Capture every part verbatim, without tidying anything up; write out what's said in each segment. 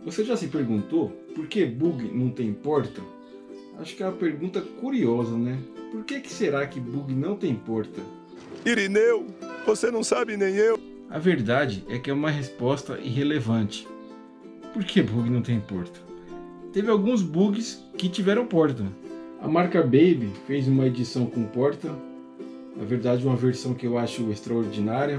Você já se perguntou por que bug não tem porta? Acho que é uma pergunta curiosa, né? Por que que será que bug não tem porta? Irineu, você não sabe nem eu. A verdade é que é uma resposta irrelevante. Por que bug não tem porta? Teve alguns bugs que tiveram porta. A marca Baby fez uma edição com porta. Na verdade, uma versão que eu acho extraordinária.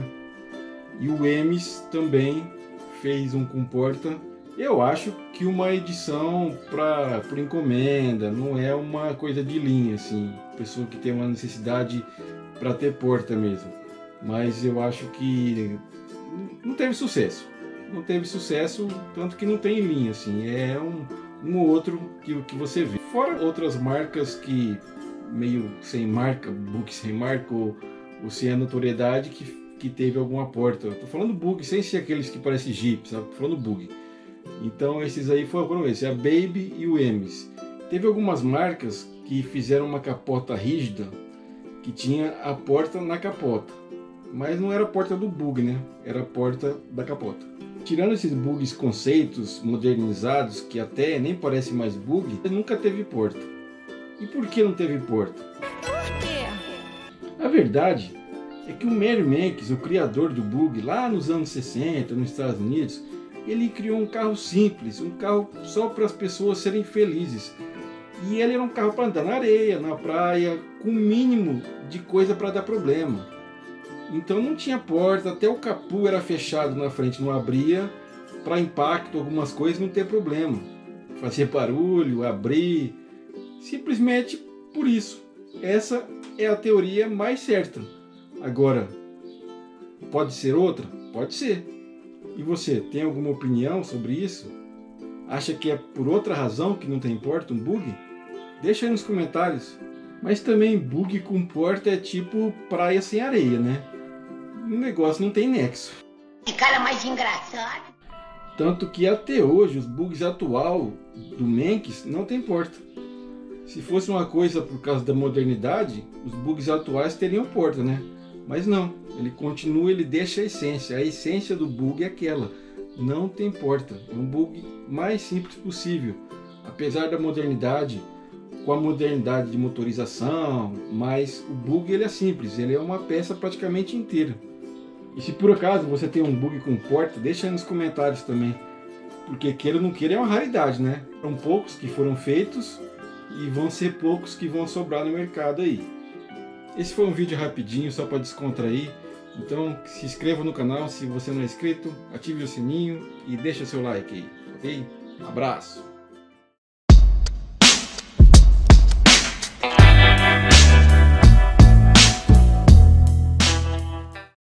E o Emes também fez um com porta. Eu acho que uma edição pra, por encomenda, não é uma coisa de linha, assim. Pessoa que tem uma necessidade para ter porta mesmo. Mas eu acho que não teve sucesso. Não teve sucesso, tanto que não tem linha, assim. É um, um ou outro que, que você vê. Fora outras marcas que meio sem marca, bug sem marca, ou, ou sem a notoriedade que, que teve alguma porta. Eu tô falando bug sem ser aqueles que parecem Jeep, sabe? Tô falando bug. Então esses aí foram esses, a Baby e o Emes. Teve algumas marcas que fizeram uma capota rígida, que tinha a porta na capota. Mas não era a porta do bug, né? Era a porta da capota. Tirando esses bugs conceitos modernizados, que até nem parece mais bug, nunca teve porta. E por que não teve porta? Por quê? A verdade é que o Mary Menkes, o criador do bug, lá nos anos sessenta, nos Estados Unidos, ele criou um carro simples, um carro só para as pessoas serem felizes. E ele era um carro para andar na areia, na praia, com o mínimo de coisa para dar problema. Então não tinha porta, até o capô era fechado na frente, não abria, para impacto, algumas coisas não ter problema. Fazia barulho, abrir, simplesmente por isso. Essa é a teoria mais certa. Agora, pode ser outra? Pode ser. E você, tem alguma opinião sobre isso? Acha que é por outra razão que não tem porta, um bug? Deixa aí nos comentários. Mas também bug com porta é tipo praia sem areia, né? O negócio não tem nexo. Que cara mais engraçado. Tanto que até hoje os bugs atual do Menkes não tem porta. Se fosse uma coisa por causa da modernidade, os bugs atuais teriam porta, né? Mas não, ele continua, ele deixa a essência. A essência do bug é aquela, não tem porta. É um bug mais simples possível. Apesar da modernidade, com a modernidade de motorização, mas o bug ele é simples, ele é uma peça praticamente inteira. E se por acaso você tem um bug com porta, deixa aí nos comentários também. Porque queira ou não queira é uma raridade, né? São poucos que foram feitos e vão ser poucos que vão sobrar no mercado aí. Esse foi um vídeo rapidinho, só para descontrair. Então se inscreva no canal se você não é inscrito, ative o sininho e deixa seu like aí, ok? Um abraço!